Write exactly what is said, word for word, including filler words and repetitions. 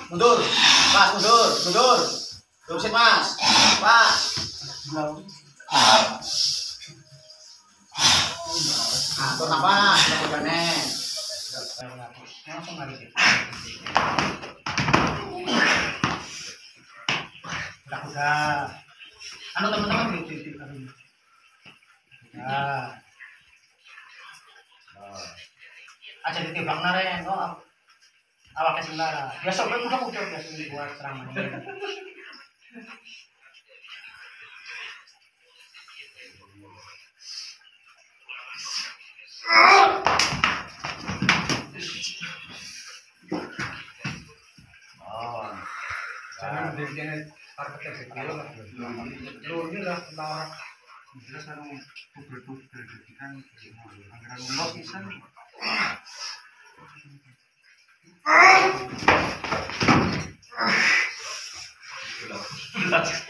mundur, Mas, mundur, mundur, terusin Mas, Mas. Nah, tuh apa? Udah nih. Langsung lagi. Udah, udah. Anu teman-teman di di di. Nah. Aja ditibang naren, oh. Awak keselara. Biasa kan udah udah biasa dibuat serangan. Oh. Jangan jangan parketnya kecil lah. Lu ini lah tentang jelas anu tuber-tuber jadi kan anggaran umum pisan. Ah.